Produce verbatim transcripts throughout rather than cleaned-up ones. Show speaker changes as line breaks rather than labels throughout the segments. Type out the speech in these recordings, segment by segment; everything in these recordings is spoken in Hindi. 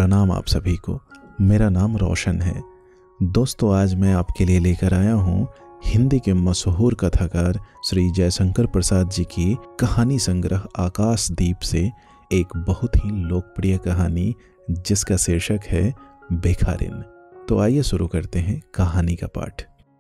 प्रणाम आप सभी को। मेरा नाम रोशन है। दोस्तों, आज मैं आपके लिए लेकर आया हूँ हिंदी के मशहूर कथाकार श्री जयशंकर प्रसाद जी की कहानी संग्रह आकाशदीप से एक बहुत ही लोकप्रिय कहानी जिसका शीर्षक है भिखारिन। तो आइए शुरू करते हैं कहानी का पाठ।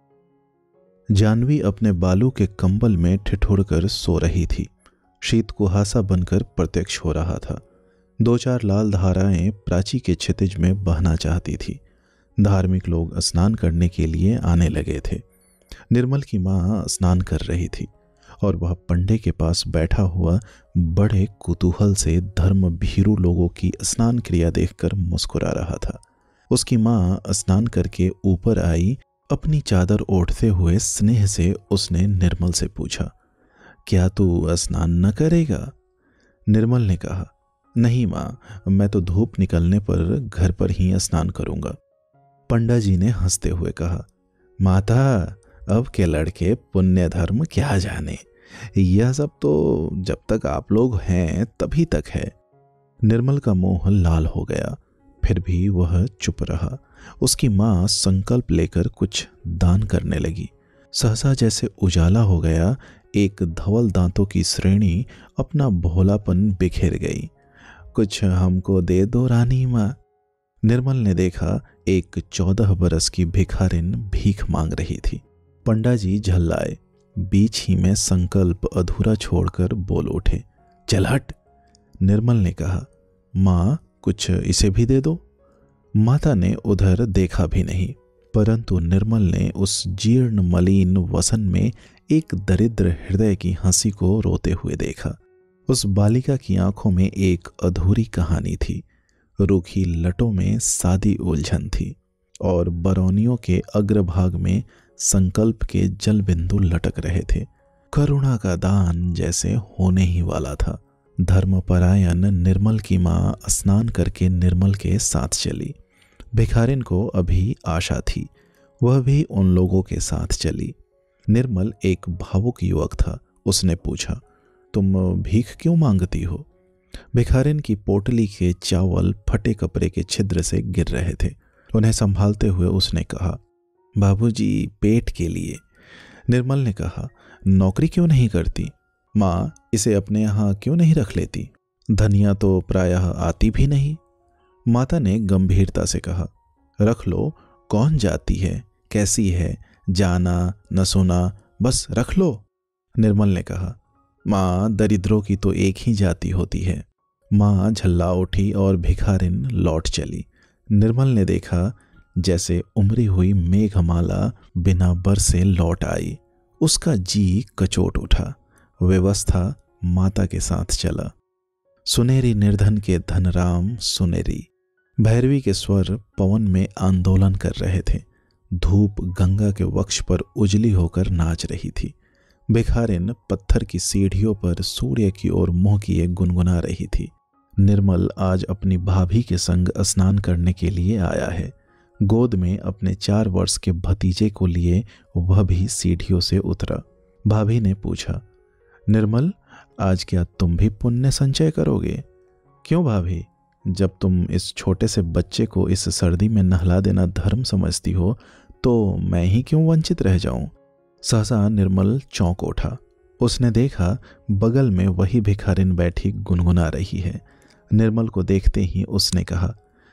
जानवी अपने बालू के कंबल में ठिठुरकर सो रही थी। शीत कुहासा बनकर प्रत्यक्ष हो रहा था। दो चार लाल धाराएं प्राची के क्षितिज में बहना चाहती थी। धार्मिक लोग स्नान करने के लिए आने लगे थे। निर्मल की माँ स्नान कर रही थी और वह पंडे के पास बैठा हुआ बड़े कुतूहल से धर्म भीरू लोगों की स्नान क्रिया देखकर मुस्कुरा रहा था। उसकी माँ स्नान करके ऊपर आई। अपनी चादर ओढ़ते हुए स्नेह से उसने निर्मल से पूछा, क्या तू स्नान न करेगा? निर्मल ने कहा, नहीं माँ, मैं तो धूप निकलने पर घर पर ही स्नान करूंगा। पंडा जी ने हंसते हुए कहा, माता, अब के लड़के पुण्य धर्म क्या जाने, यह सब तो जब तक आप लोग हैं तभी तक है। निर्मल का मुंह लाल हो गया, फिर भी वह चुप रहा। उसकी माँ संकल्प लेकर कुछ दान करने लगी। सहसा जैसे उजाला हो गया, एक धवल दांतों की श्रेणी अपना भोलापन बिखेर गई। कुछ हमको दे दो रानी माँ। निर्मल ने देखा एक चौदह बरस की भिखारिन भीख मांग रही थी। पंडा जी झल्लाए, बीच ही में संकल्प अधूरा छोड़कर बोल उठे, चल हट। निर्मल ने कहा, माँ, कुछ इसे भी दे दो। माता ने उधर देखा भी नहीं, परंतु निर्मल ने उस जीर्ण मलिन वसन में एक दरिद्र हृदय की हंसी को रोते हुए देखा। उस बालिका की आंखों में एक अधूरी कहानी थी। रूखी लटों में सादी उलझन थी और बरौनियों के अग्रभाग में संकल्प के जल बिंदु लटक रहे थे। करुणा का दान जैसे होने ही वाला था। धर्मपरायण निर्मल की माँ स्नान करके निर्मल के साथ चली। भिखारिन को अभी आशा थी, वह भी उन लोगों के साथ चली। निर्मल एक भावुक युवक था। उसने पूछा, तुम भीख क्यों मांगती हो? भिखारिन की पोटली के चावल फटे कपड़े के छिद्र से गिर रहे थे। उन्हें संभालते हुए उसने कहा, बाबूजी, पेट के लिए। निर्मल ने कहा, नौकरी क्यों नहीं करती? माँ, इसे अपने यहाँ क्यों नहीं रख लेती? धनिया तो प्रायः आती भी नहीं। माता ने गंभीरता से कहा, रख लो, कौन जाती है, कैसी है, जाना न सुना, बस रख लो। निर्मल ने कहा, माँ, दरिद्रों की तो एक ही जाति होती है। माँ झल्ला उठी और भिखारिन लौट चली। निर्मल ने देखा जैसे उमरी हुई मेघमाला बिना बरसे लौट आई। उसका जी कचोट उठा। व्यवस्था माता के साथ चला। सुनेरी निर्धन के धनराम सुनेरी। भैरवी के स्वर पवन में आंदोलन कर रहे थे। धूप गंगा के वक्ष पर उजली होकर नाच रही थी। भिखारिन पत्थर की सीढ़ियों पर सूर्य की ओर मुंह किए गुनगुना रही थी। निर्मल आज अपनी भाभी के संग स्नान करने के लिए आया है। गोद में अपने चार वर्ष के भतीजे को लिए वह भी सीढ़ियों से उतरा। भाभी ने पूछा, निर्मल, आज क्या तुम भी पुण्य संचय करोगे? क्यों भाभी, जब तुम इस छोटे से बच्चे को इस सर्दी में नहला देना धर्म समझती हो तो मैं ही क्यों वंचित रह जाऊं? सहसा निर्मल चौंक उठा। उसने देखा बगल में वही भिखारिन बैठी गुनगुना रही है। निर्मल को देखते ही उसने कहा,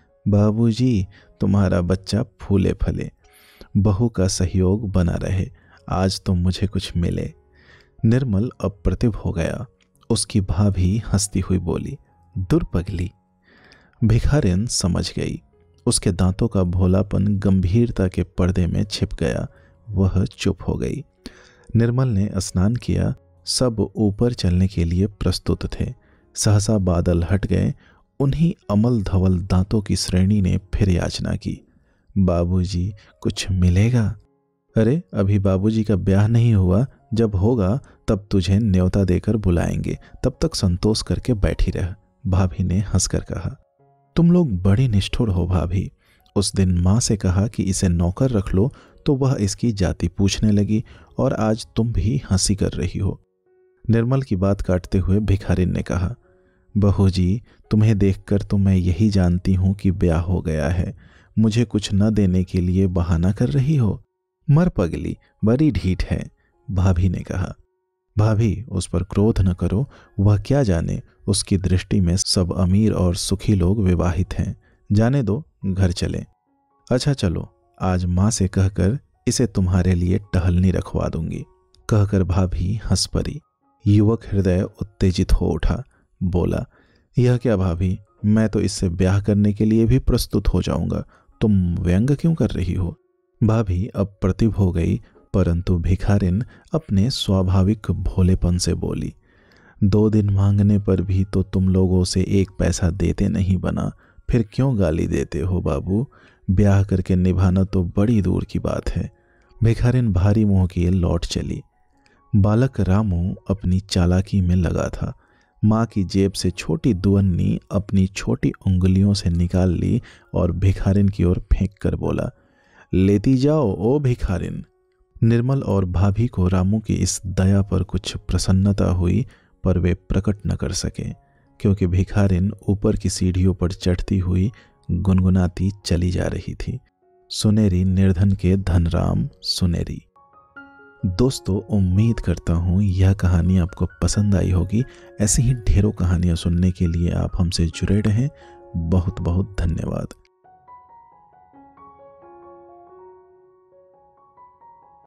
बाबूजी, तुम्हारा बच्चा फूले फले, बहू का सहयोग बना रहे, आज तो मुझे कुछ मिले। निर्मल अप्रतिभ हो गया। उसकी भाभी हंसती हुई बोली, दूर पगली। भिखारिन समझ गई। उसके दांतों का भोलापन गंभीरता के पर्दे में छिप गया। वह चुप हो गई। निर्मल ने स्नान किया। सब ऊपर चलने के लिए प्रस्तुत थे। सहसा बादल हट गए। उन्हीं अमल धवल दांतों की श्रेणी ने फिर याचना की, बाबूजी, कुछ मिलेगा? अरे, अभी बाबूजी का ब्याह नहीं हुआ, जब होगा तब तुझे न्योता देकर बुलाएंगे, तब तक संतोष करके बैठी रह। भाभी ने हंसकर कहा, तुम लोग बड़ी निष्ठुर हो भाभी। उस दिन माँ से कहा कि इसे नौकर रख लो तो वह इसकी जाति पूछने लगी और आज तुम भी हंसी कर रही हो। निर्मल की बात काटते हुए भिखारिन ने कहा, बहू जी, तुम्हें देखकर तो मैं यही जानती हूँ कि ब्याह हो गया है। मुझे कुछ न देने के लिए बहाना कर रही हो। मर पगली, बड़ी ढीठ है, भाभी ने कहा। भाभी, उस पर क्रोध न करो। वह क्या जाने, उसकी दृष्टि में सब अमीर और सुखी लोग विवाहित हैं। जाने दो, घर चलें। अच्छा चलो, आज माँ से कहकर इसे तुम्हारे लिए टहलनी रखवा दूंगी, कहकर भाभी हंस पड़ी। युवक हृदय उत्तेजित हो उठा, बोला, यह क्या भाभी, मैं तो इससे ब्याह करने के लिए भी प्रस्तुत हो जाऊंगा, तुम व्यंग क्यों कर रही हो? भाभी अब प्रतिभ हो गई, परंतु भिखारिन अपने स्वाभाविक भोलेपन से बोली, दो दिन मांगने पर भी तो तुम लोगों से एक पैसा देते नहीं बना, फिर क्यों गाली देते हो बाबू? ब्याह करके निभाना तो बड़ी दूर की बात है। भिखारिन भारी मुंह किए लौट चली। बालक रामू अपनी चालाकी में लगा था। माँ की जेब से छोटी दुअन्नी अपनी छोटी उंगलियों से निकाल ली और भिखारिन की ओर फेंक कर बोला, लेती जाओ ओ भिखारिन। निर्मल और भाभी को रामू की इस दया पर कुछ प्रसन्नता हुई, पर वे प्रकट न कर सके, क्योंकि भिखारिन ऊपर की सीढ़ियों पर चढ़ती हुई गुनगुनाती चली जा रही थी, सुनेरी निर्धन के धनराम सुनेरी। दोस्तों, उम्मीद करता हूँ यह कहानी आपको पसंद आई होगी। ऐसी ही ढेरों कहानियाँ सुनने के लिए आप हमसे जुड़े रहें। बहुत बहुत धन्यवाद।